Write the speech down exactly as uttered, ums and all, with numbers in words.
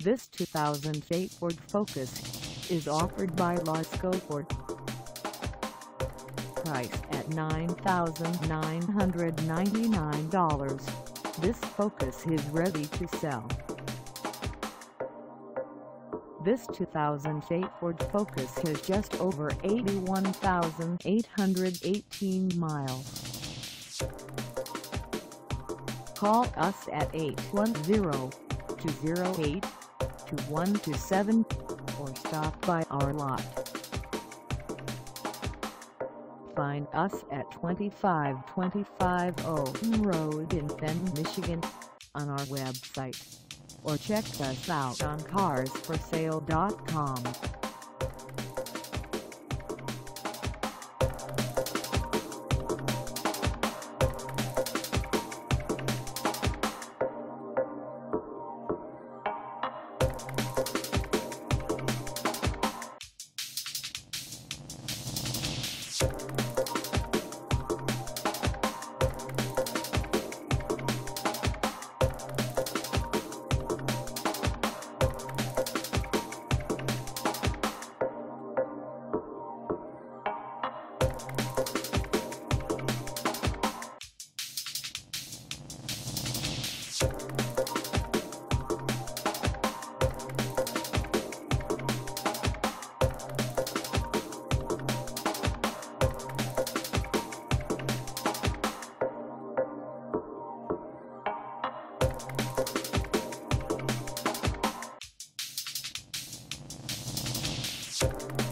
This two thousand eight Ford Focus is offered by Lasco Ford. Priced at nine thousand nine hundred ninety-nine dollars, this Focus is ready to sell. This two thousand eight Ford Focus has just over eighty-one thousand eight hundred eighteen miles. Call us at eight one zero, two zero eight, two one two seven or stop by our lot. Find us at twenty-five twenty-five Owen Road in Fenton, Michigan, on our website, or check us out on cars for sale dot com. You